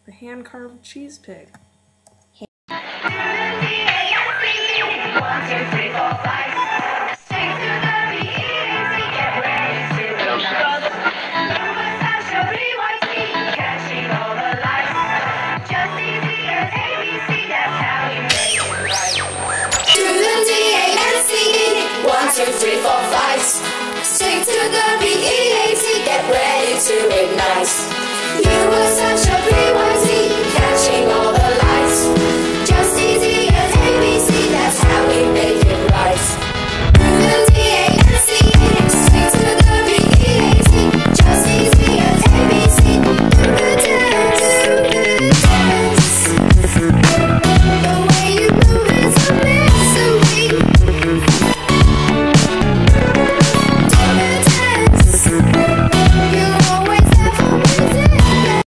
The hand-carved cheese pig. D.A.N.C.E. 1, 2, 3, 4, 5. Stick to the D.A.N.C.E. Get ready to ignite. You will